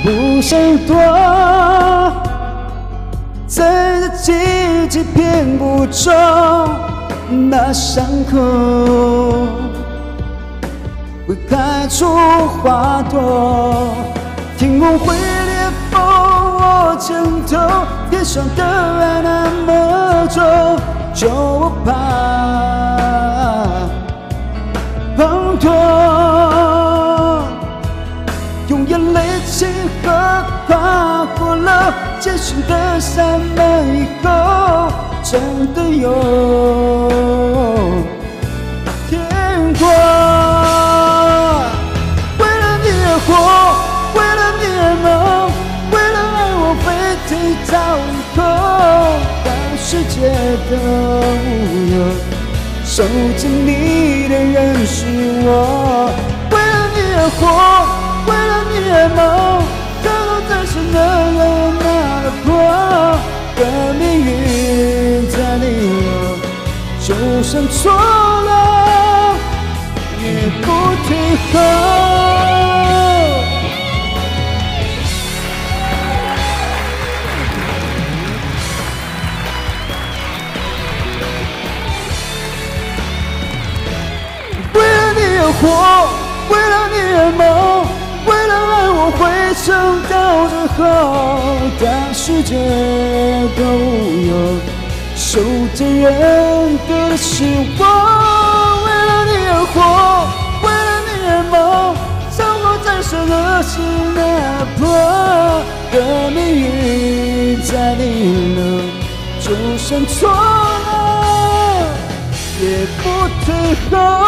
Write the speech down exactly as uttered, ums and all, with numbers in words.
不想躲，在这季节骗不走那伤口，会开出花朵。天空会裂破我肩头，天上的爱那么重，就我怕滂沱，用眼泪轻和跨过了艰辛的山脉以后，真的有天国。为了你而活，为了你而梦，为了爱我飞踢到以后，当世界都无忧。守着你的人是我，为了你而活，为了你而梦，最后再是能有那么破的命运在你我，就算错了也不退后。活，为了你而梦，为了爱我会撑到最后，当世界都无忧，守着人的是我。为了你而活，为了你而梦，生活战胜的是那破的命运在逆流，就算错了也不退后。